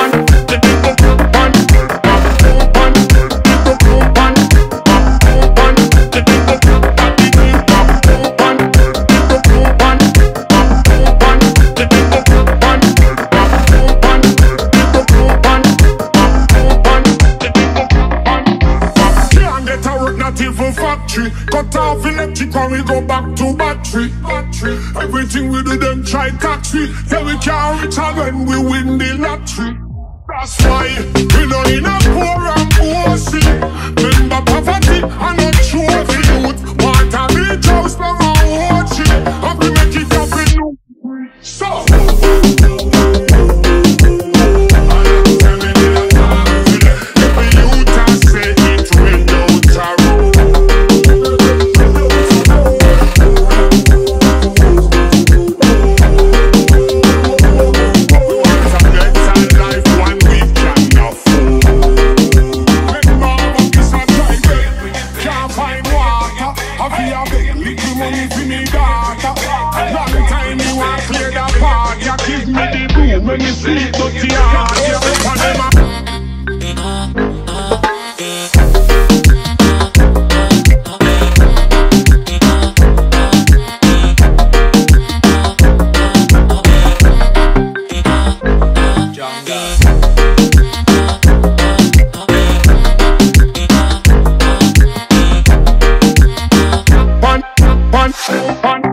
Factory, cut off electric and we go back to battery. Everything we do them try tax we. Yeah, we can't reach out when we win the lottery. That's why we don't need a poor and bossy. Remember poverty and a trophy youth. Want a rich house from a watch it, and we make it happen. So when you see it, but one.